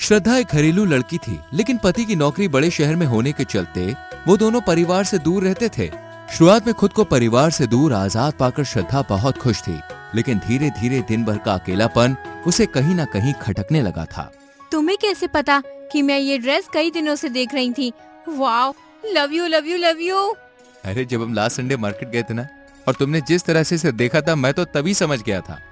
श्रद्धा एक घरेलू लड़की थी, लेकिन पति की नौकरी बड़े शहर में होने के चलते वो दोनों परिवार से दूर रहते थे। शुरुआत में खुद को परिवार से दूर आजाद पाकर श्रद्धा बहुत खुश थी, लेकिन धीरे धीरे दिन भर का अकेलापन उसे कहीं न कहीं खटकने लगा था। तुम्हें कैसे पता कि मैं ये ड्रेस कई दिनों से देख रही थी? Wow, love you love you love you. अरे जब हम लास्ट संडे मार्केट गए थे ना, और तुमने जिस तरह से इसे देखा था, मैं तो तभी समझ गया था।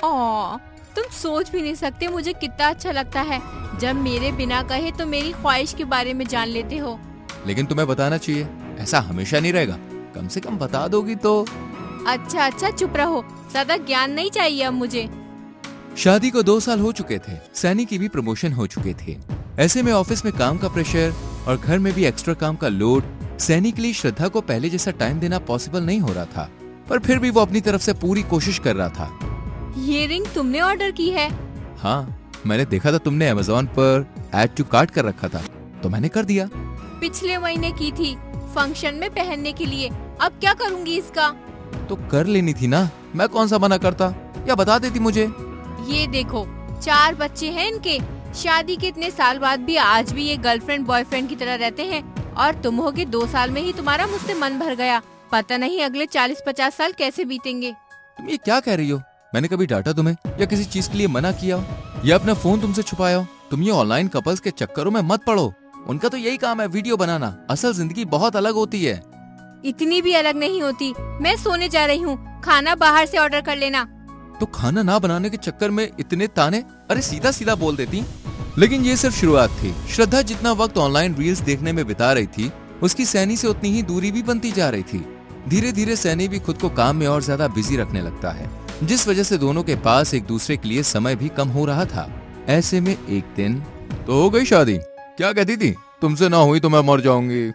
तुम सोच भी नहीं सकते मुझे कितना अच्छा लगता है जब मेरे बिना कहे तो मेरी ख्वाहिश के बारे में जान लेते हो। लेकिन तुम्हें बताना चाहिए, ऐसा हमेशा नहीं रहेगा। कम से कम बता दोगी तो। अच्छा चुप रहो, ज्यादा ज्ञान नहीं चाहिए अब मुझे। शादी को 2 साल हो चुके थे, सैनी की भी प्रमोशन हो चुके थे। ऐसे में ऑफिस में काम का प्रेशर और घर में भी एक्स्ट्रा काम का लोड, सैनी के लिए श्रद्धा को पहले जैसा टाइम देना पॉसिबल नहीं हो रहा था, पर फिर भी वो अपनी तरफ से पूरी कोशिश कर रहा था। ये रिंग तुमने ऑर्डर की है? हाँ, मैंने देखा था तुमने अमेज़न पर ऐड टू कार्ट कर रखा था, तो मैंने कर दिया। पिछले महीने की थी, फंक्शन में पहनने के लिए। अब क्या करूँगी इसका? तो कर लेनी थी ना, मैं कौन सा मना करता, या बता देती मुझे। ये देखो, 4 बच्चे हैं इनके। शादी के इतने साल बाद भी आज भी ये गर्लफ्रेंड बॉयफ्रेंड की तरह रहते हैं, और तुम होगे 2 साल में ही तुम्हारा मुझसे मन भर गया। पता नहीं अगले 40-50 साल कैसे बीतेंगे। तुम ये क्या कह रही हो? मैंने कभी डांटा तुम्हें या किसी चीज के लिए मना किया हो, या अपना फोन तुमसे छुपाया हो? तुम ये ऑनलाइन कपल्स के चक्करों में मत पड़ो। उनका तो यही काम है, वीडियो बनाना। असल जिंदगी बहुत अलग होती है। इतनी भी अलग नहीं होती। मैं सोने जा रही हूँ, खाना बाहर से ऑर्डर कर लेना। तो खाना ना बनाने के चक्कर में इतने ताने? अरे सीधा सीधा बोल देती। लेकिन ये सिर्फ शुरुआत थी। श्रद्धा जितना वक्त ऑनलाइन रील्स देखने में बिता रही थी, उसकी सैनी से उतनी ही दूरी भी बनती जा रही थी। धीरे धीरे सैनी भी खुद को काम में और ज्यादा बिजी रखने लगता है, जिस वजह से दोनों के पास एक दूसरे के लिए समय भी कम हो रहा था। ऐसे में एक दिन तो हो गई शादी। क्या कहती थी, तुमसे ना हुई तो मैं मर जाऊंगी।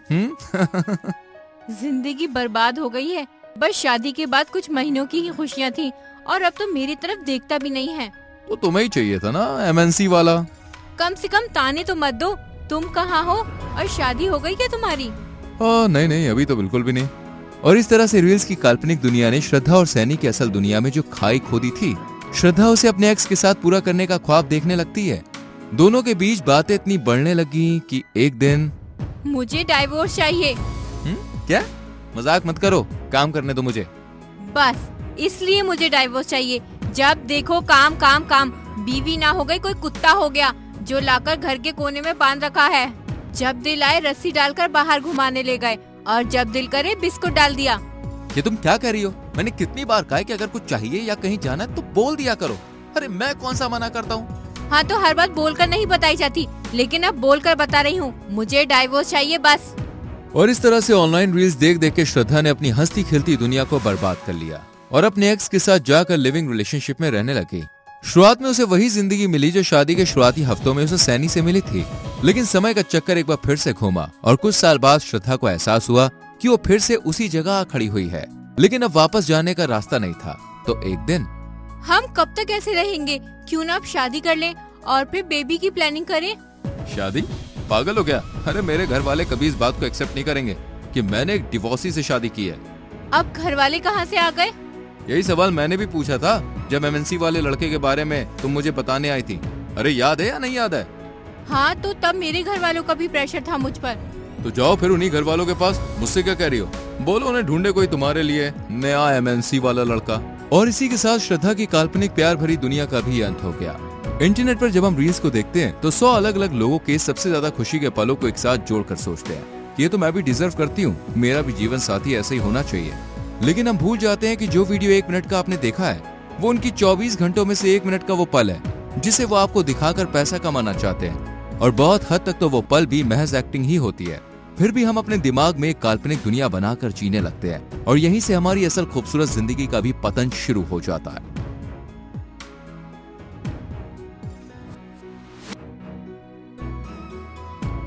जिंदगी बर्बाद हो गई है। बस शादी के बाद कुछ महीनों की ही खुशियाँ थी, और अब तो मेरी तरफ देखता भी नहीं है। तो तुम्हें ही चाहिए था ना एमएनसी वाला। कम से कम ताने तो मत दो। तुम कहाँ हो, और शादी हो गई क्या तुम्हारी? नहीं, अभी तो बिल्कुल भी नहीं। और इस तरह से रील्स की काल्पनिक दुनिया ने श्रद्धा और सैनी की असल दुनिया में जो खाई खोदी थी। श्रद्धा उसे अपने एक्स के साथ पूरा करने का ख्वाब देखने लगती है। दोनों के बीच बातें इतनी बढ़ने लगी कि एक दिन मुझे डाइवोर्स चाहिए। क्या? मजाक मत करो, काम करने दो मुझे। बस इसलिए मुझे डाइवोर्स चाहिए। जब देखो काम काम काम। बीवी ना हो गई कोई कुत्ता हो गया जो लाकर घर के कोने में बांध रखा है। जब दिल आए रस्सी डालकर बाहर घुमाने ले गए, और जब दिल करे बिस्कुट डाल दिया। ये तुम क्या कह रही हो? मैंने कितनी बार कहा है कि अगर कुछ चाहिए या कहीं जाना है तो बोल दिया करो। अरे मैं कौन सा मना करता हूँ? हाँ, तो हर बात बोलकर नहीं बताई जाती, लेकिन अब बोलकर बता रही हूँ, मुझे डाइवोर्स चाहिए बस। और इस तरह से ऑनलाइन रील्स देख देख के श्रद्धा ने अपनी हंसती खिलती दुनिया को बर्बाद कर लिया, और अपने एक्स के साथ जाकर लिविंग रिलेशनशिप में रहने लगी। शुरुआत में उसे वही जिंदगी मिली जो शादी के शुरुआती हफ्तों में उसे सैनी से मिली थी, लेकिन समय का चक्कर एक बार फिर से घूमा, और कुछ साल बाद श्रद्धा को एहसास हुआ कि वो फिर से उसी जगह खड़ी हुई है, लेकिन अब वापस जाने का रास्ता नहीं था। तो एक दिन हम कब तक ऐसे रहेंगे? क्यों ना अब शादी कर लें और फिर बेबी की प्लानिंग करें। शादी? पागल हो गया? अरे मेरे घर वाले कभी इस बात को एक्सेप्ट नहीं करेंगे कि मैंने एक डिवोर्सी से शादी की है। अब घर वाले कहाँ से आ गए? यही सवाल मैंने भी पूछा था जब एमएनसी वाले लड़के के बारे में तुम मुझे बताने आई थी। अरे याद है या नहीं याद है? हाँ, तो तब मेरे घर वालों का भी प्रेशर था मुझ पर। तो जाओ फिर उन्हीं घर वालों के पास। मुझसे क्या कह रही हो? बोलो उन्हें ढूंढे कोई तुम्हारे लिए नया एमएनसी वाला लड़का। और इसी के साथ श्रद्धा की काल्पनिक प्यार भरी दुनिया का भी अंत हो गया। इंटरनेट पर जब हम रील्स को देखते हैं तो 100 अलग अलग लोगों के सबसे ज्यादा खुशी के पलों को एक साथ जोड़कर सोचते हैं कि ये तो मैं भी डिजर्व करती हूँ, मेरा भी जीवन साथी ऐसा ही होना चाहिए। लेकिन हम भूल जाते हैं कि जो वीडियो 1 मिनट का आपने देखा है, वो उनकी 24 घंटों में से 1 मिनट का वो पल है जिसे वो आपको दिखाकर पैसा कमाना चाहते हैं। और बहुत हद तक तो वो पल भी महज एक्टिंग ही होती है। फिर भी हम अपने दिमाग में एक काल्पनिक दुनिया बनाकर जीने लगते हैं, और यहीं से हमारी असल खूबसूरत जिंदगी का भी पतन शुरू हो जाता है।